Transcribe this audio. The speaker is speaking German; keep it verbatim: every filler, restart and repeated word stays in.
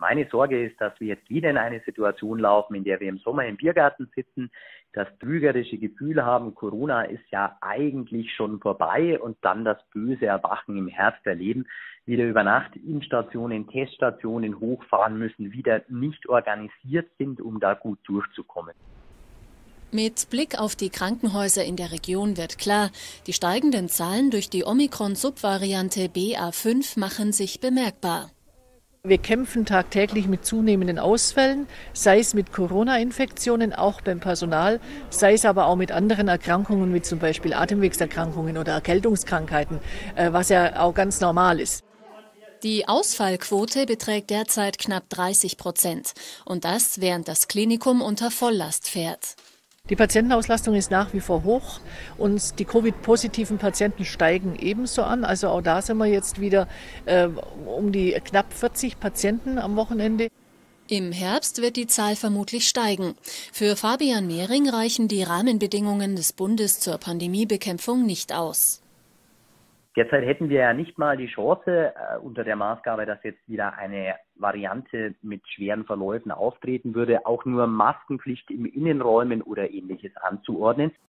Meine Sorge ist, dass wir jetzt wieder in eine Situation laufen, in der wir im Sommer im Biergarten sitzen, das trügerische Gefühl haben, Corona ist ja eigentlich schon vorbei und dann das böse Erwachen im Herbst erleben, wieder über Nacht in Stationen, Teststationen hochfahren müssen, wieder nicht organisiert sind, um da gut durchzukommen. Mit Blick auf die Krankenhäuser in der Region wird klar, die steigenden Zahlen durch die Omikron-Subvariante B A fünf machen sich bemerkbar. Wir kämpfen tagtäglich mit zunehmenden Ausfällen, sei es mit Corona-Infektionen, auch beim Personal, sei es aber auch mit anderen Erkrankungen, wie zum Beispiel Atemwegserkrankungen oder Erkältungskrankheiten, was ja auch ganz normal ist. Die Ausfallquote beträgt derzeit knapp dreißig Prozent und das, während das Klinikum unter Volllast fährt. Die Patientenauslastung ist nach wie vor hoch und die Covid-positiven Patienten steigen ebenso an. Also auch da sind wir jetzt wieder äh, um die knapp vierzig Patienten am Wochenende. Im Herbst wird die Zahl vermutlich steigen. Für Fabian Mehring reichen die Rahmenbedingungen des Bundes zur Pandemiebekämpfung nicht aus. Derzeit hätten wir ja nicht mal die Chance, äh, unter der Maßgabe, dass jetzt wieder eine Variante mit schweren Verläufen auftreten würde, auch nur Maskenpflicht in Innenräumen oder Ähnliches anzuordnen.